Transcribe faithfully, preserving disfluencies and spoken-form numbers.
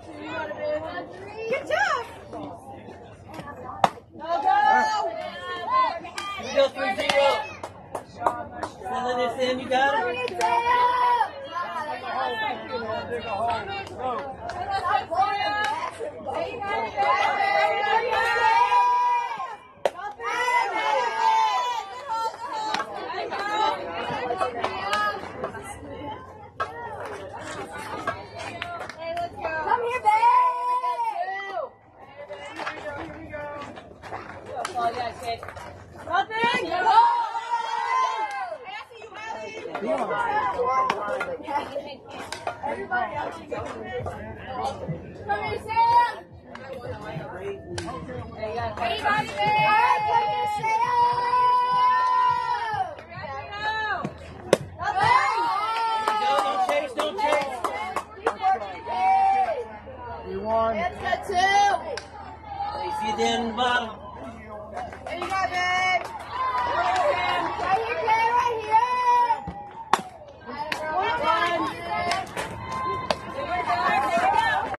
Good job. Go, go. We go three zero. Send this in, you got it? Come here, babe. Oh, yeah, kid. Nothing. Everybody else is going. Come here, Sam. Anybody there? All right, come here, Sam. Don't chase, don't chase. You won. That's got two. You see it down in the bottom. There you go, babe.